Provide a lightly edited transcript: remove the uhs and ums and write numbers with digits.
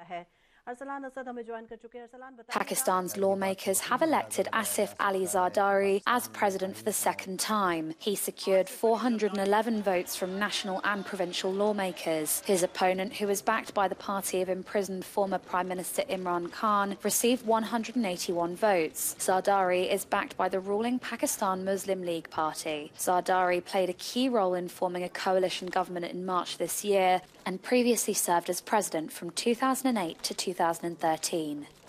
है। अरसलान असद हमें ज्वाइन कर चुके हैं। अरसलान बताइए। Pakistan's lawmakers have elected Asif Ali Zardari as president for the second time. He secured 411 votes from national and provincial lawmakers. His opponent, who is backed by the party of imprisoned former Prime Minister Imran Khan, received 181 votes. Zardari is backed by the ruling Pakistan Muslim League Party. Zardari played a key role in forming a coalition government in March this year and previously served as president from 2008 to 2013.